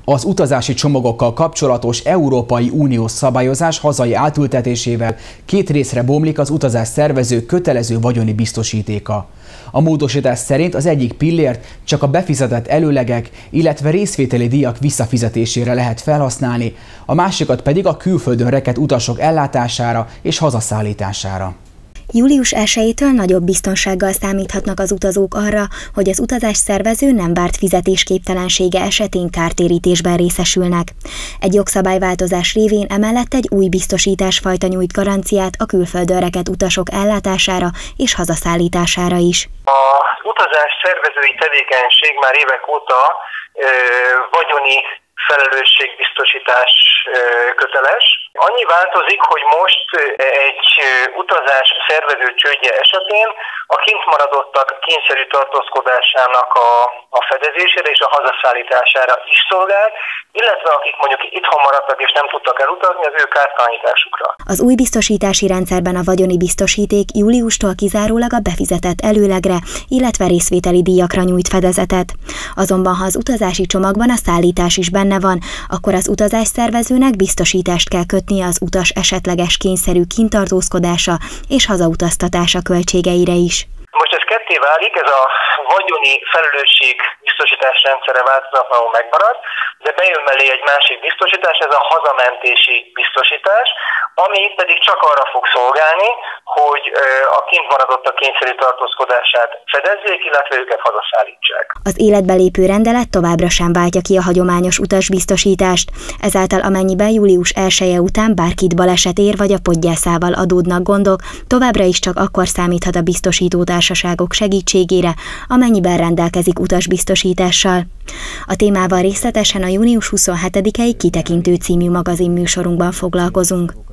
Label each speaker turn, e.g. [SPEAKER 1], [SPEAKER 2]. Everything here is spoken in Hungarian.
[SPEAKER 1] Az utazási csomagokkal kapcsolatos Európai Uniós szabályozás hazai átültetésével két részre bomlik az utazás szervezők kötelező vagyoni biztosítéka. A módosítás szerint az egyik pillért csak a befizetett előlegek, illetve részvételi díjak visszafizetésére lehet felhasználni, a másikat pedig a külföldön rekedt utasok ellátására és hazaszállítására.
[SPEAKER 2] Július 1-től nagyobb biztonsággal számíthatnak az utazók arra, hogy az utazás szervező nem várt fizetésképtelensége esetén kártérítésben részesülnek. Egy jogszabályváltozás révén emellett egy új biztosításfajta nyújt garanciát a külföldön rekedt utasok ellátására és hazaszállítására is.
[SPEAKER 3] Az utazás szervezői tevékenység már évek óta vagyoni felelősségbiztosítás köteles. Annyi változik, hogy most egy utazás szervező csődje esetén a kint maradottak kényszerű tartózkodásának a fedezésére és a hazaszállítására is szolgál, illetve akik mondjuk itthon maradtak és nem tudtak elutazni, az ő kártalanításukra.
[SPEAKER 2] Az új biztosítási rendszerben a vagyoni biztosíték júliustól kizárólag a befizetett előlegre, illetve részvételi díjakra nyújt fedezetet. Azonban ha az utazási csomagban a szállítás is benne van, akkor az utazásszervezőnek biztosítást kell kötnie az utas esetleges kényszerű kintartózkodása és hazautaztatása költségeire is.
[SPEAKER 3] Most ez ketté válik, ez a vagyoni felelősség biztosítás rendszere változatlanul megmarad, de bejön mellé egy másik biztosítás, ez a hazamentési biztosítás, ami pedig csak arra fog szolgálni, hogy a kint maradottak kényszerű tartózkodását fedezzék, illetve őket hazaszállítsák.
[SPEAKER 2] Az életbe lépő rendelet továbbra sem váltja ki a hagyományos utasbiztosítást, ezáltal amennyiben július 1-e után bárkit baleset ér vagy a podgyászával adódnak gondok, továbbra is csak akkor számíthat a biztosítótársaságok segítségére, amennyiben rendelkezik utasbiztosítással. A témával részletesen a június 27-i Kitekintő című magazinműsorunkban foglalkozunk.